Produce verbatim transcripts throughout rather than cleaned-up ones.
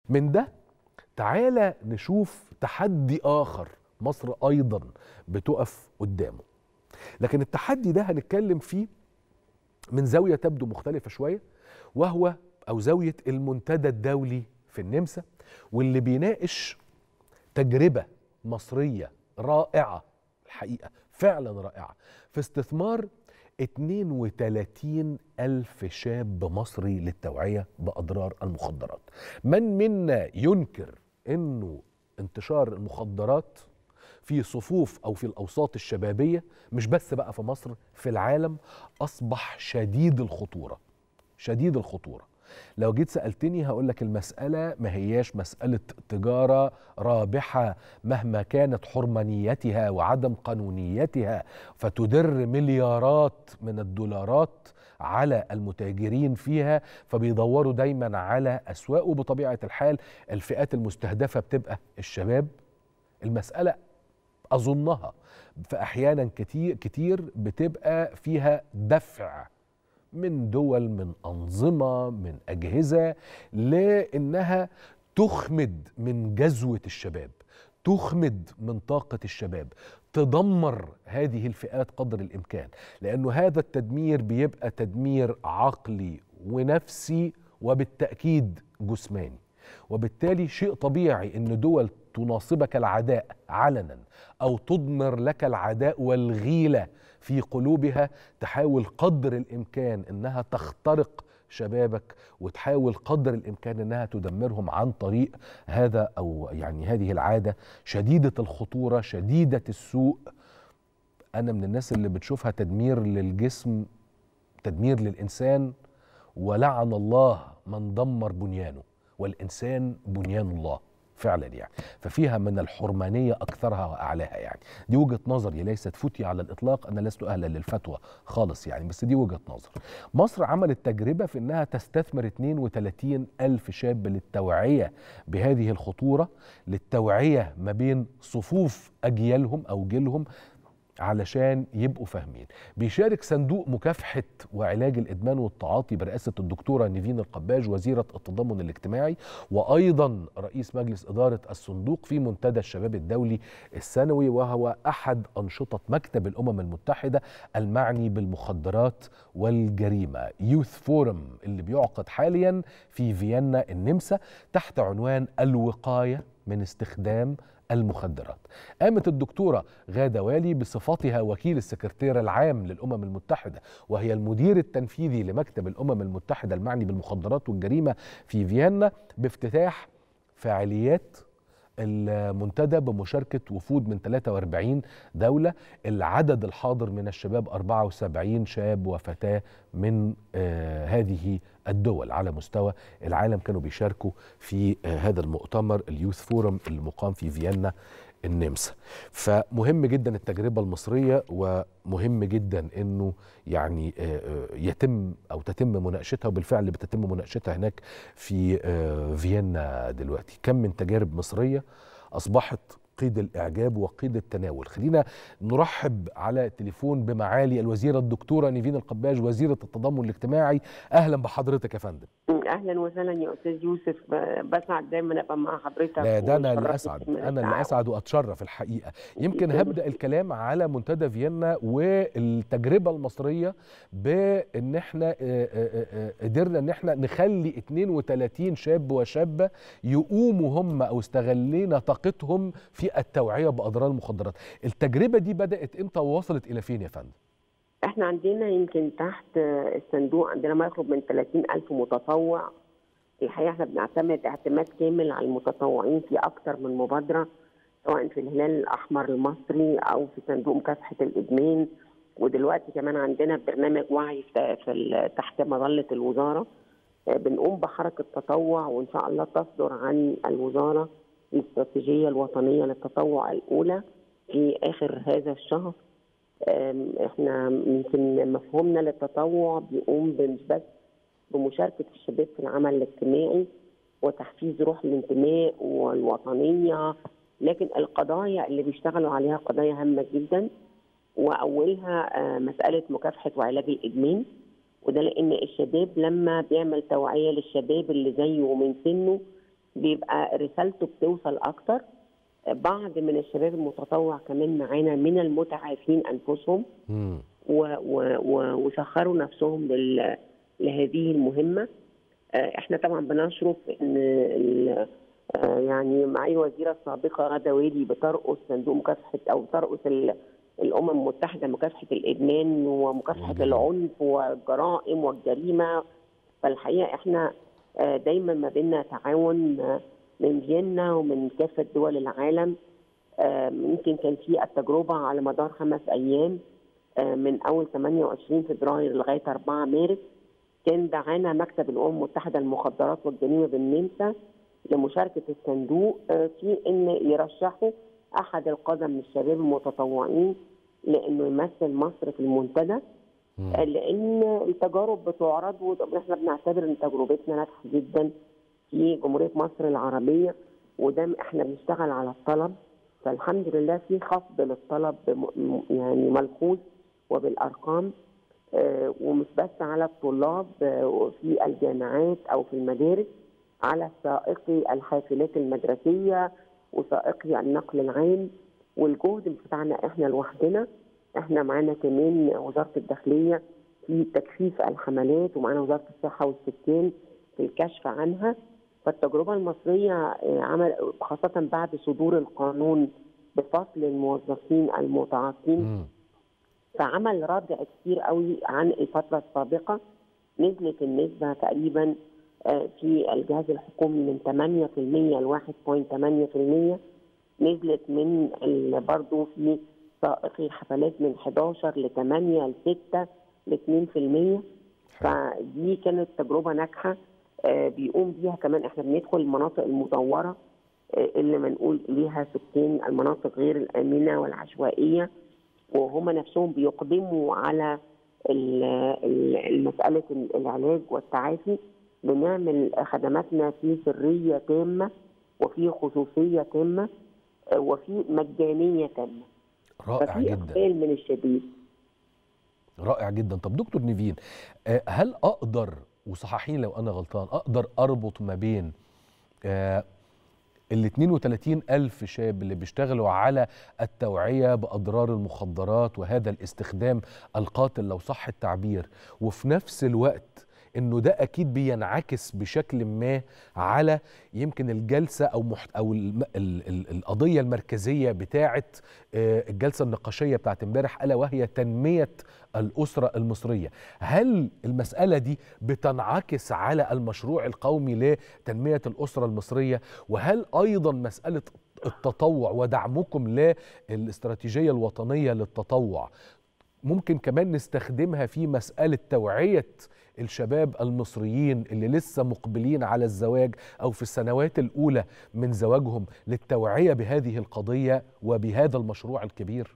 من ده تعالى نشوف تحدي آخر مصر أيضا بتقف قدامه، لكن التحدي ده هنتكلم فيه من زاوية تبدو مختلفة شوية، وهو أو زاوية المنتدى الدولي في النمسا، واللي بيناقش تجربة مصرية رائعة الحقيقة، فعلا رائعة، في استثمار اثنين وثلاثين ألف شاب مصري للتوعية بأضرار المخدرات. من منا ينكر أنه انتشار المخدرات في صفوف أو في الأوساط الشبابية، مش بس بقى في مصر، في العالم، أصبح شديد الخطورة، شديد الخطورة. لو جيت سألتني هقولك المسألة ما هياش مسألة تجارة رابحة مهما كانت حرمانيتها وعدم قانونيتها، فتدر مليارات من الدولارات على المتاجرين فيها، فبيدوروا دايما على أسواق، وبطبيعة الحال الفئات المستهدفة بتبقى الشباب. المسألة أظنها فأحيانا كتير كتير بتبقى فيها دفع من دول، من أنظمة، من أجهزة، لأنها تخمد من جذوة الشباب، تخمد من طاقة الشباب، تدمر هذه الفئات قدر الإمكان، لأنه هذا التدمير بيبقى تدمير عقلي ونفسي وبالتأكيد جسماني. وبالتالي شيء طبيعي أن دول تناصبك العداء علنا أو تضمر لك العداء والغيلة في قلوبها تحاول قدر الإمكان أنها تخترق شبابك، وتحاول قدر الإمكان أنها تدمرهم عن طريق هذا أو يعني هذه العادة شديدة الخطورة، شديدة السوء. أنا من الناس اللي بتشوفها تدمير للجسم، تدمير للإنسان، ولعن الله من دمر بنيانه، والإنسان بنيان الله فعلا يعني. ففيها من الحرمانية أكثرها وأعلاها يعني. دي وجهة نظري، ليست فتية على الإطلاق، أنا لست أهلا للفتوى خالص يعني، بس دي وجهة نظر. مصر عملت تجربة في أنها تستثمر اثنين وثلاثين ألف شاب للتوعية بهذه الخطورة، للتوعية ما بين صفوف أجيالهم أو جيلهم علشان يبقوا فاهمين. بيشارك صندوق مكافحة وعلاج الإدمان والتعاطي برئاسة الدكتورة نيفين القباج وزيرة التضامن الاجتماعي، وأيضا رئيس مجلس إدارة الصندوق في منتدى الشباب الدولي السنوي، وهو أحد أنشطة مكتب الأمم المتحدة المعني بالمخدرات والجريمة، يوث فورم، اللي بيعقد حاليا في فيينا النمسا تحت عنوان الوقاية من استخدام المخدرات. قامت الدكتورة غادة والي بصفتها وكيل السكرتير العام للأمم المتحدة، وهي المدير التنفيذي لمكتب الأمم المتحدة المعني بالمخدرات والجريمة في فيينا، بافتتاح فعاليات المنتدى بمشاركة وفود من ثلاثة وأربعين دولة. العدد الحاضر من الشباب أربعة وسبعين شاب وفتاة من آه هذه الدول على مستوى العالم كانوا بيشاركوا في آه هذا المؤتمر اليوث فورم اللي مقام في فيينا النمسا. فمهم جدا التجربة المصرية، ومهم جدا انه يعني يتم او تتم مناقشتها، وبالفعل بتتم مناقشتها هناك في فيينا دلوقتي. كم من تجارب مصرية اصبحت قيد الاعجاب وقيد التناول. خلينا نرحب على التليفون بمعالي الوزيرة الدكتورة نيفين القباج وزيرة التضامن الاجتماعي. اهلا بحضرتك يا فندم. اهلا وسهلا يا استاذ يوسف، بسعد دايما ابقى مع حضرتك. لا ده انا اللي اسعد، انا اللي اسعد واتشرف الحقيقه. يمكن هبدا الكلام على منتدى فيينا والتجربه المصريه، بان احنا قدرنا ان احنا نخلي اثنين وثلاثين شاب وشابه يقوموا هم او استغلينا طاقتهم في التوعيه باضرار المخدرات. التجربه دي بدات امتى ووصلت الى فين يا فندم؟ احنا عندنا يمكن تحت الصندوق عندنا ما يقرب من ثلاثين ألف متطوع. الحقيقه احنا بنعتمد اعتماد كامل على المتطوعين في اكثر من مبادره، سواء في الهلال الاحمر المصري او في صندوق مكافحه الادمان، ودلوقتي كمان عندنا برنامج وعي في تحت مظله الوزاره. بنقوم بحركه تطوع، وان شاء الله تصدر عن الوزاره الاستراتيجيه الوطنيه للتطوع الاولى في اخر هذا الشهر. احنا يمكن مفهومنا للتطوع بيقوم مش بس بمشاركه الشباب في العمل الاجتماعي وتحفيز روح الانتماء والوطنيه، لكن القضايا اللي بيشتغلوا عليها قضايا هامه جدا، واولها مساله مكافحه وعلاج الادمان. وده لان الشباب لما بيعمل توعيه للشباب اللي زيه ومن سنه بيبقى رسالته بتوصل اكتر. بعض من الشباب المتطوع كمان معانا من المتعافين انفسهم وسخروا نفسهم لهذه المهمه. احنا طبعا بنشرف ان يعني معالي الوزيره السابقه غاده والي بترأس صندوق مكافحه او بترأس الامم المتحده مكافحه الادمان ومكافحه العنف والجرائم والجريمه. فالحقيقه احنا دايما ما بيننا تعاون من فيينا ومن كافه دول العالم. يمكن كان في التجربه على مدار خمس ايام من اول ثمانية وعشرين فبراير لغايه أربعة مارس. كان دعانا مكتب الامم المتحده للمخدرات والجريمه بالنمسا لمشاركه الصندوق في ان يرشحوا احد القاده من الشباب المتطوعين لانه يمثل مصر في المنتدى، لان التجارب بتعرض واحنا بنعتبر ان تجربتنا ناجحه جدا في جمهوريه مصر العربيه، وده احنا بنشتغل على الطلب. فالحمد لله في خفض للطلب يعني ملحوظ وبالارقام، ومش بس على الطلاب في الجامعات او في المدارس، على سائقي الحافلات المدرسيه وسائقي النقل العام. والجهد بتاعنا احنا لوحدنا، احنا معانا كمان وزاره الداخليه في تكثيف الحملات، ومعانا وزاره الصحه والسكان في الكشف عنها. فالتجربه المصريه عمل خاصه بعد صدور القانون بفصل الموظفين المتعاطين، فعمل ردع كتير قوي عن الفتره السابقه. نزلت النسبه تقريبا في الجهاز الحكومي من ثمانية في المية ل واحد فاصلة ثمانية في المية، نزلت من برضه في سائقي الحفلات من إحدى عشر ل ثمانية ل ستة ل اثنين في المية. فدي كانت تجربه ناجحه بيقوم بيها كمان. احنا بندخل المناطق المدوره اللي بنقول ليها سكان المناطق غير الامنه والعشوائيه، وهم نفسهم بيقدموا على مساله العلاج والتعافي. بنعمل خدماتنا في سريه تامه وفي خصوصيه تامه وفي مجانيه تامه. رائع جدا. اقبال من الشباب. رائع جدا. طب دكتور نيفين، هل اقدر، وصححيني لو انا غلطان، اقدر اربط ما بين آه ال اثنين وثلاثين ألف شاب اللي بيشتغلوا على التوعية بأضرار المخدرات وهذا الاستخدام القاتل لو صح التعبير، وفي نفس الوقت انه ده اكيد بينعكس بشكل ما على يمكن الجلسه او محت او ال ال ال القضيه المركزيه بتاعه الجلسه النقاشيه بتاعه امبارح، الا وهي تنميه الاسره المصريه؟ هل المساله دي بتنعكس على المشروع القومي لتنميه الاسره المصريه؟ وهل ايضا مساله التطوع ودعمكم للاستراتيجيه الوطنيه للتطوع ممكن كمان نستخدمها في مسألة توعية الشباب المصريين اللي لسه مقبلين على الزواج أو في السنوات الأولى من زواجهم للتوعية بهذه القضية وبهذا المشروع الكبير؟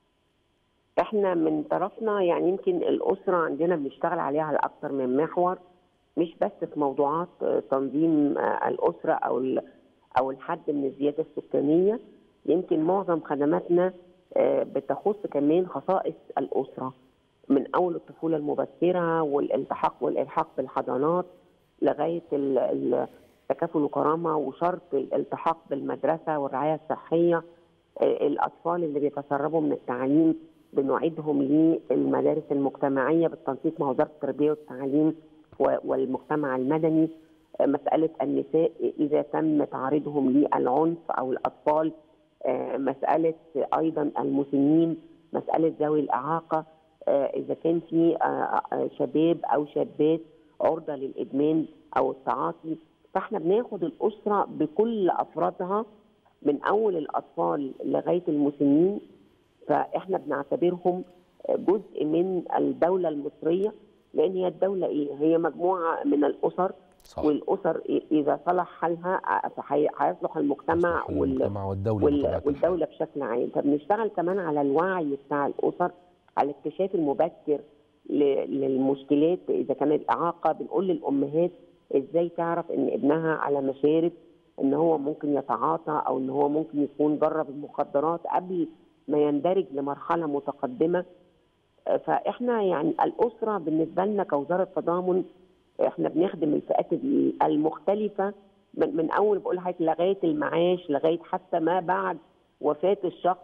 احنا من طرفنا يعني يمكن الأسرة عندنا بنشتغل عليها على أكثر من محور، مش بس في موضوعات تنظيم الأسرة أو أو الحد من الزيادة السكانية. يمكن معظم خدماتنا بتخص كمان خصائص الأسرة، من أول الطفولة المبكرة والالتحاق والإلحاق بالحضانات لغاية التكافل وكرامة وشرط الالتحاق بالمدرسة والرعاية الصحية. الأطفال اللي بيتسربوا من التعليم بنعيدهم للمدارس المجتمعية بالتنسيق مع وزارة التربية والتعليم والمجتمع المدني. مسألة النساء إذا تم تعريضهم للعنف أو الأطفال، مسألة أيضا المسنين، مسألة ذوي الإعاقة، إذا كان في شباب أو شابات عرضة للإدمان أو التعاطي. فإحنا بناخد الأسرة بكل أفرادها من أول الأطفال لغاية المسنين، فإحنا بنعتبرهم جزء من الدولة المصرية، لأن هي الدولة إيه؟ هي مجموعة من الأسر. صح. والأسر إذا صلح حالها هيصلح المجتمع, المجتمع والدولة, وال... والدولة بشكل عام. فبنشتغل كمان على الوعي بتاع الأسر، على الاكتشاف المبكر ل... للمشكلات. إذا كانت إعاقة بنقول للأمهات إزاي تعرف إن ابنها على مشارف، إن هو ممكن يتعاطى أو إن هو ممكن يكون جرب المخدرات قبل ما يندرج لمرحلة متقدمة. فإحنا يعني الأسرة بالنسبة لنا كوزارة تضامن احنا بنخدم الفئات المختلفة من, من اول بقول لحضرتك لغايه المعاش، لغايه حتى ما بعد وفاه الشخص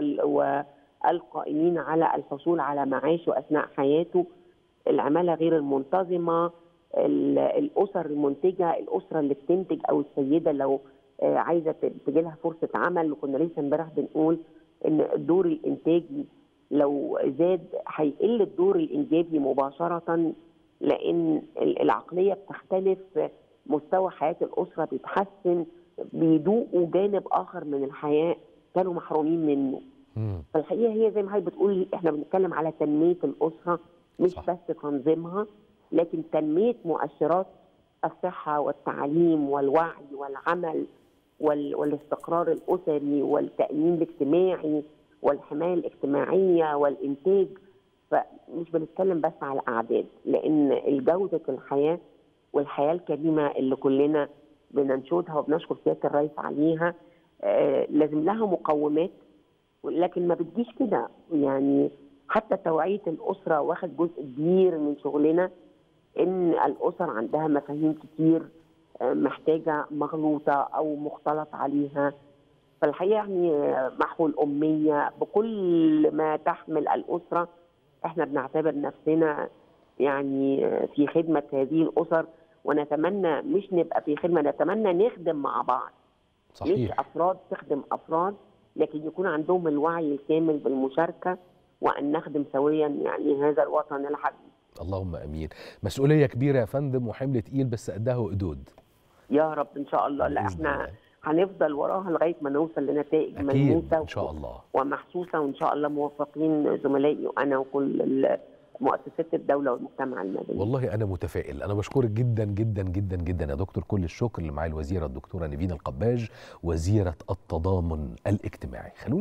والقائمين على الحصول على معاشه اثناء حياته، العماله غير المنتظمه، الاسر المنتجه، الاسره اللي بتنتج، او السيده لو عايزه تجي لها فرصه عمل. وكنا لسه امبارح بنقول ان الدور الانتاجي لو زاد هيقل الدور الانجابي مباشره، لان العقليه بتختلف، مستوى حياه الاسره بيتحسن، بيذوقوا جانب اخر من الحياه كانوا محرومين منه. مم. فالحقيقه هي زي ما حضرتك بتقول احنا بنتكلم على تنميه الاسره، مش صح. بس تنظيمها، لكن تنميه مؤشرات الصحه والتعليم والوعي والعمل والاستقرار الاسري والتامين الاجتماعي والحمايه الاجتماعيه والانتاج. فمش بنتكلم بس على اعداد، لان جوده الحياه والحياه الكريمه اللي كلنا بننشدها وبنشكر سياده الرئيس عليها آه لازم لها مقومات، لكن ما بتجيش كده. يعني حتى توعيه الاسره واخد جزء كبير من شغلنا، ان الاسر عندها مفاهيم كتير محتاجه مغلوطه او مختلط عليها. فالحقيقه يعني محو الاميه بكل ما تحمل الاسره، احنا بنعتبر نفسنا يعني في خدمه هذه الاسر، ونتمنى مش نبقى في خدمه، نتمنى نخدم مع بعض. صحيح. مش افراد تخدم افراد، لكن يكون عندهم الوعي الكامل بالمشاركه، وان نخدم سويا يعني هذا الوطن الحبيب. اللهم امين. مسؤوليه كبيره يا فندم وحمل تقيل، بس قدها وقدود. يا رب ان شاء الله. لا احنا هنفضل وراها لغايه ما نوصل لنتائج ملموسه ان شاء الله ومحسوسه، وان شاء الله موفقين زملائي وانا وكل مؤسسات الدوله والمجتمع المدني. والله انا متفائل. انا بشكرك جدا جدا جدا جدا يا دكتور. كل الشكر اللي معايا الوزيره الدكتوره نيفين القباج، وزيره التضامن الاجتماعي. خلونا